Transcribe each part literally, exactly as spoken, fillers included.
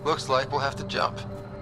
Looks like we'll have to jump.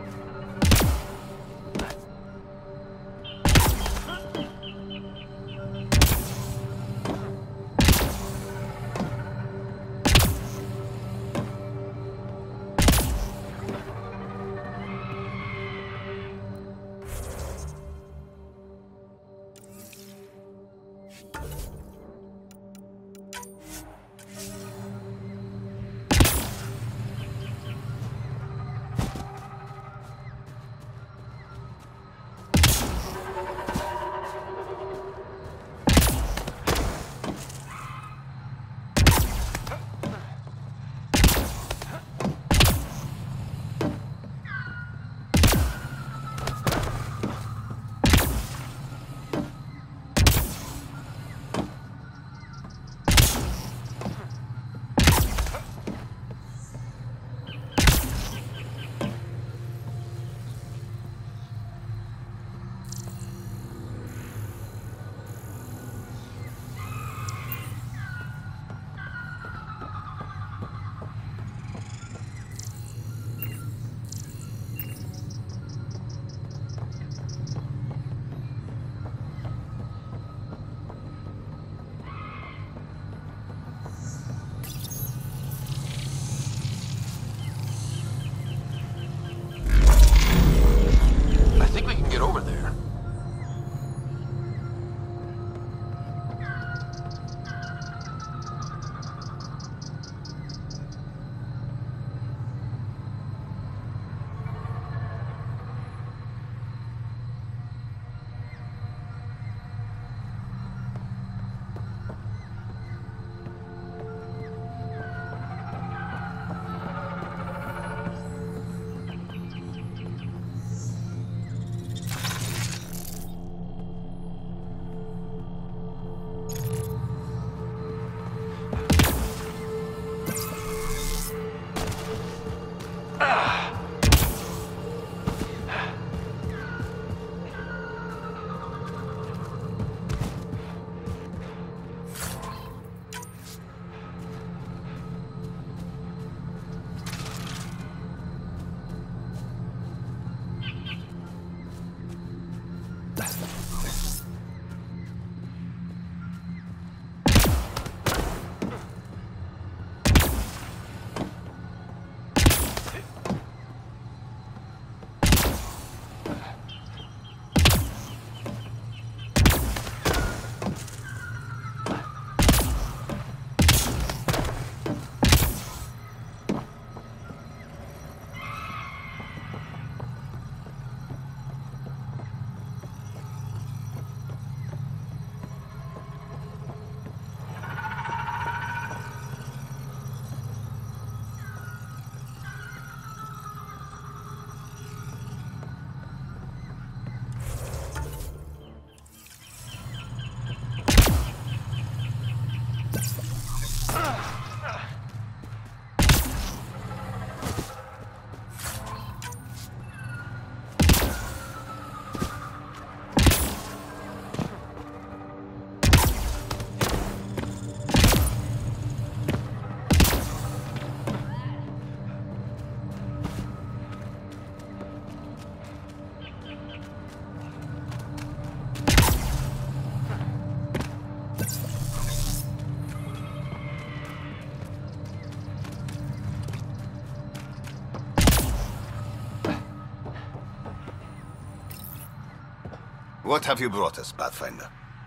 What have you brought us, Pathfinder?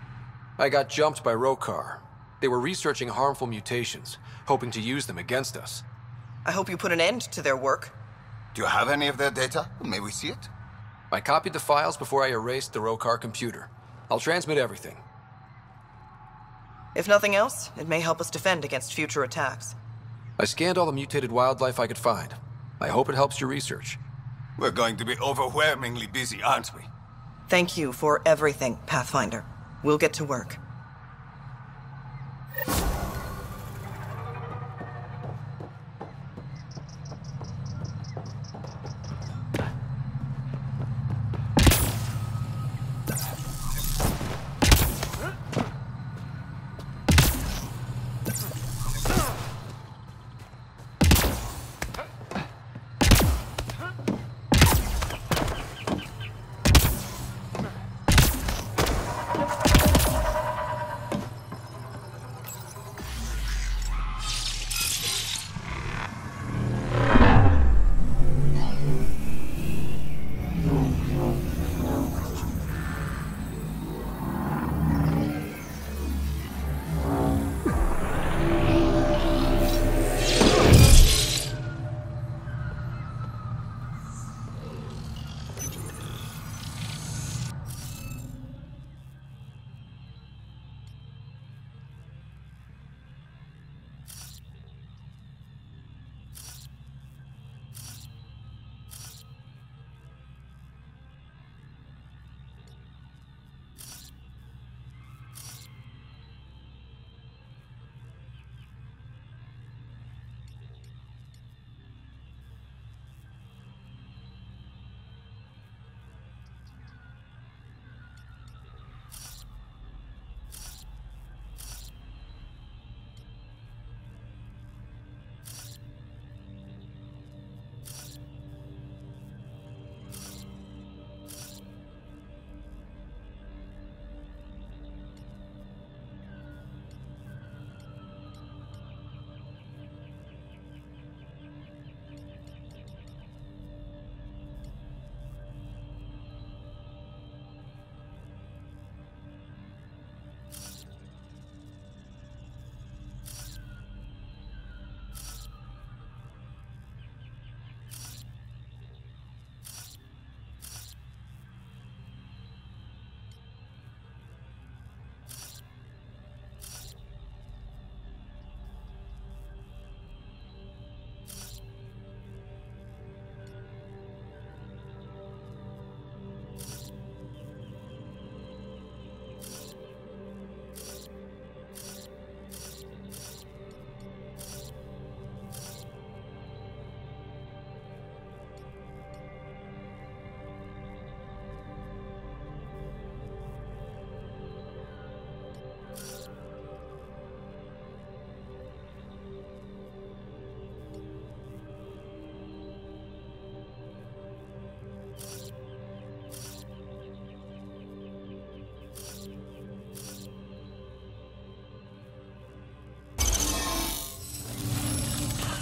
I got jumped by Rokar. They were researching harmful mutations, hoping to use them against us. I hope you put an end to their work. Do you have any of their data? May we see it? I copied the files before I erased the Rokar computer. I'll transmit everything. If nothing else, it may help us defend against future attacks. I scanned all the mutated wildlife I could find. I hope it helps your research. We're going to be overwhelmingly busy, aren't we? Thank you for everything, Pathfinder. We'll get to work.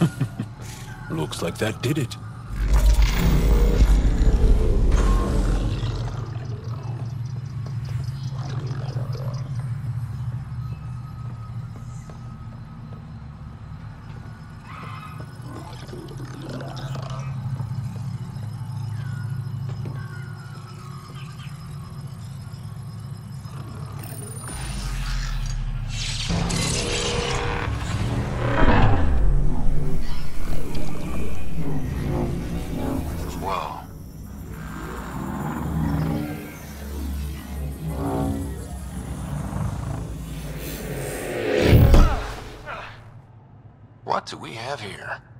Looks like that did it. What do we have here?